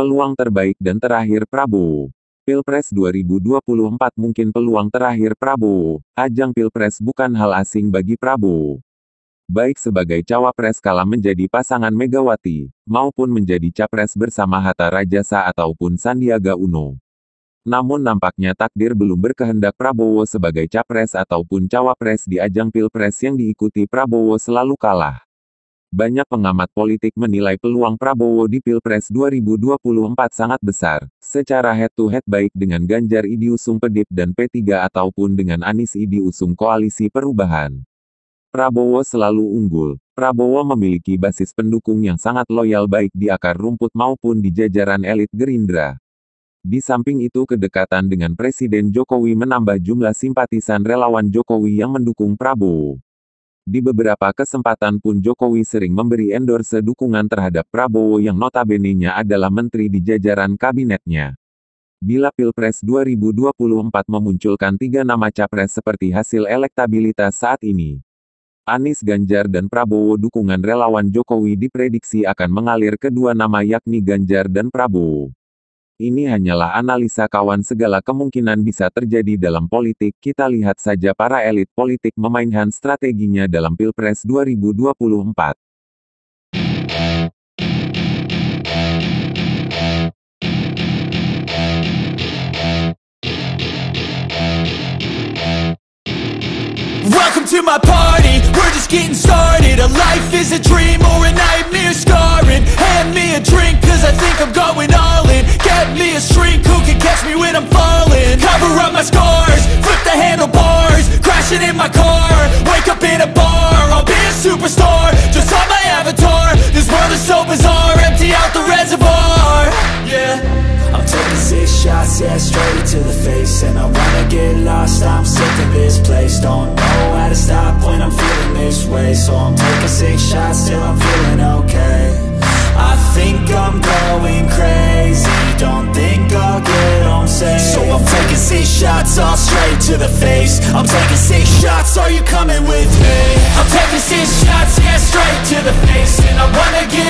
Peluang terbaik dan terakhir Prabowo. Pilpres 2024 mungkin peluang terakhir Prabowo. Ajang Pilpres bukan hal asing bagi Prabowo. Baik sebagai cawapres kala menjadi pasangan Megawati, maupun menjadi capres bersama Hatta Rajasa ataupun Sandiaga Uno. Namun nampaknya takdir belum berkehendak Prabowo sebagai capres ataupun cawapres di ajang Pilpres yang diikuti Prabowo selalu kalah. Banyak pengamat politik menilai peluang Prabowo di Pilpres 2024 sangat besar, secara head-to-head baik dengan Ganjar diusung PDIP dan P3 ataupun dengan Anies diusung Koalisi Perubahan. Prabowo selalu unggul. Prabowo memiliki basis pendukung yang sangat loyal baik di akar rumput maupun di jajaran elit Gerindra. Di samping itu kedekatan dengan Presiden Jokowi menambah jumlah simpatisan relawan Jokowi yang mendukung Prabowo. Di beberapa kesempatan pun Jokowi sering memberi endorse dukungan terhadap Prabowo yang notabene-nya adalah menteri di jajaran kabinetnya. Bila Pilpres 2024 memunculkan 3 nama capres seperti hasil elektabilitas saat ini, Anies, Ganjar dan Prabowo, dukungan relawan Jokowi diprediksi akan mengalir ke 2 nama yakni Ganjar dan Prabowo. Ini hanyalah analisa kawan, segala kemungkinan bisa terjadi dalam politik. Kita lihat saja para elit politik memainkan strateginya dalam Pilpres 2024. Welcome to my party, we're just getting started. A life is a dream or a nightmare scarring. Hand me a drink cause I think I'm going all in. Get me a shrink who can catch me when I'm falling. Cover up my scars, flip the handlebars. Crashing in my car, wake up in a bar. I'll be a superstar, just on my avatar. This world is so bizarre, empty out the reservoir. Yeah, I'm taking 6 shots, yeah, straight to the face. And I wanna get lost, I'm sick of this place. Don't know how to stop when I'm feeling this way. So I'm taking 6 shots till I'm feeling okay. I think I'm going crazy, don't think I'll get home safe. So I'm taking 6 shots, all straight to the face. I'm taking 6 shots, are you coming with me? I'm taking 6 shots, yeah, straight to the face. And I wanna get